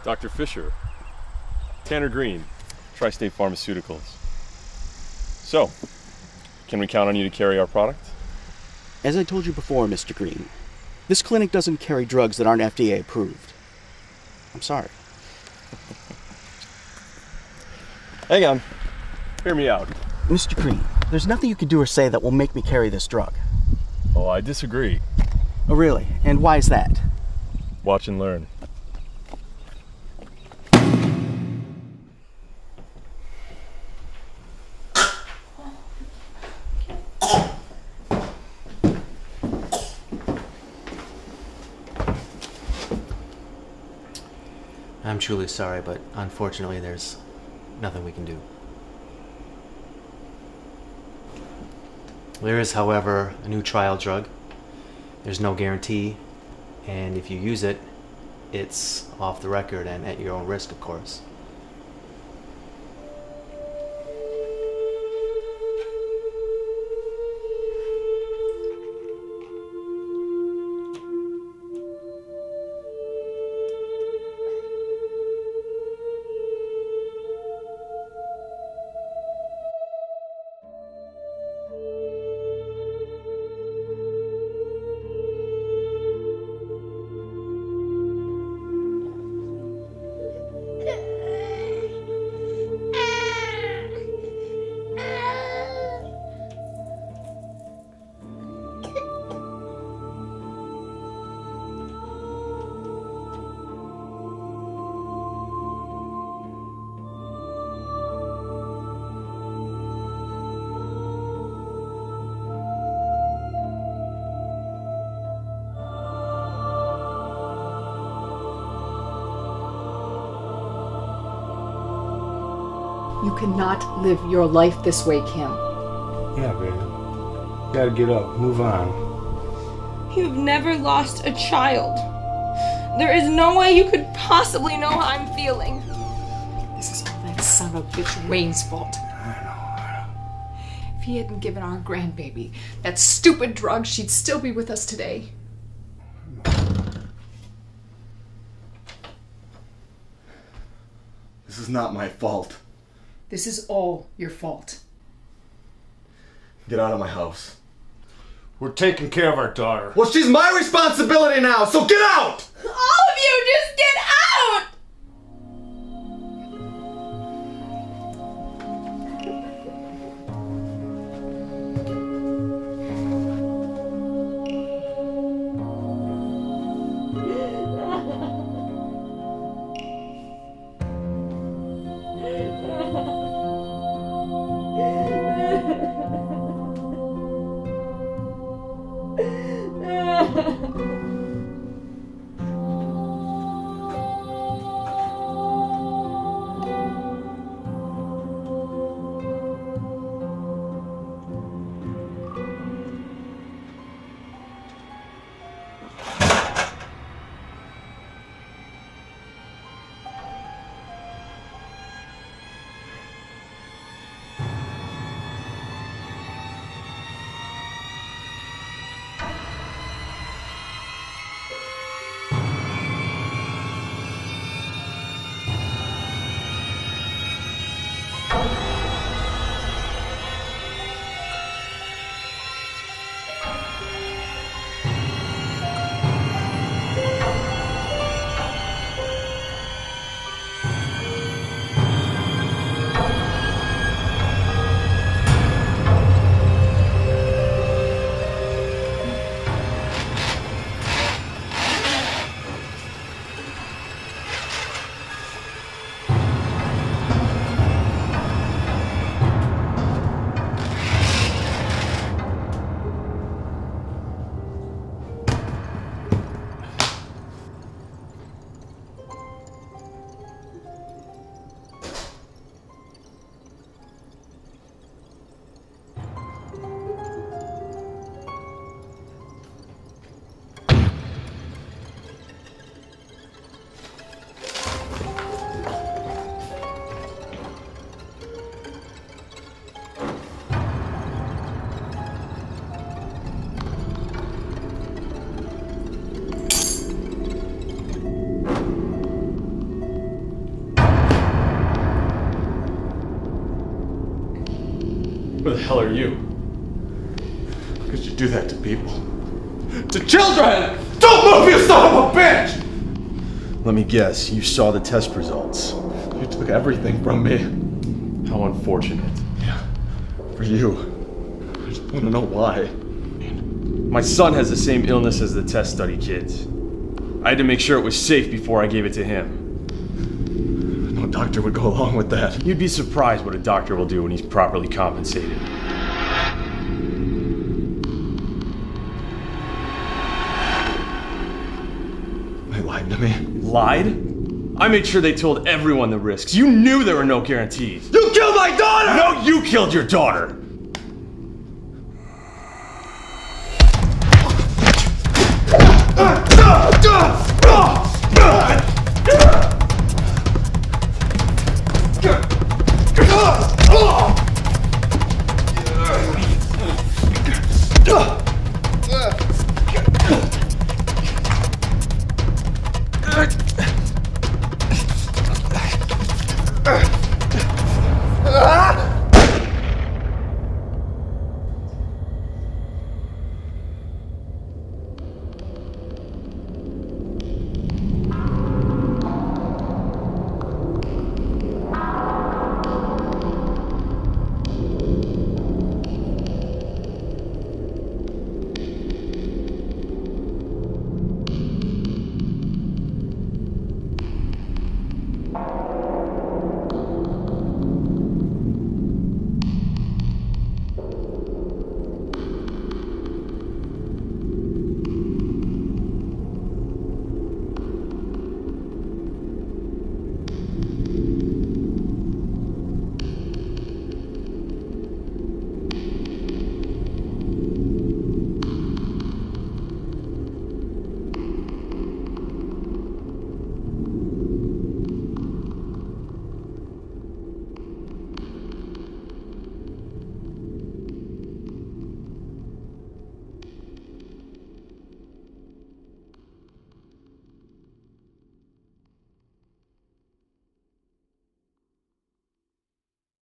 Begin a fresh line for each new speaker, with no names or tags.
Dr. Fisher. Tanner Green, Tri-State Pharmaceuticals. So, can we count on you to carry our product?
As I told you before, Mr. Green, this clinic doesn't carry drugs that aren't FDA approved. I'm sorry.
Hang on. Hear me out.
Mr. Green, there's nothing you can do or say that will make me carry this drug.
Oh, I disagree.
Oh, really? And why is that?
Watch and learn.
I'm truly sorry, but unfortunately there's nothing we can do. There is, however, a new trial drug. There's no guarantee, and if you use it, it's off the record and at your own risk, of course.
You cannot live your life this way, Kim.
Yeah, baby. You gotta get up, move on.
You've never lost a child. There is no way you could possibly know how I'm feeling.
This is all that son of a bitch Wayne's fault.
I know.
If he hadn't given our grandbaby that stupid drug, she'd still be with us today.
This is not my fault.
This is all your fault.
Get out of my house.
We're taking care of our daughter.
Well, she's my responsibility now, so get out!
All of you, just get out!
Who the hell are you?
How could you do that to people? To children! Don't move, you son of a bitch!
Let me guess, you saw the test results.
You took everything from me.
How unfortunate.
Yeah, for you. I just want to know why.
My son has the same illness as the test study kids. I had to make sure it was safe before I gave it to him.
No doctor would go along with that.
You'd be surprised what a doctor will do when he's properly compensated.
They lied to me.
Lied? I made sure they told everyone the risks. You knew there were no guarantees.
You killed my daughter!
No, you killed your daughter!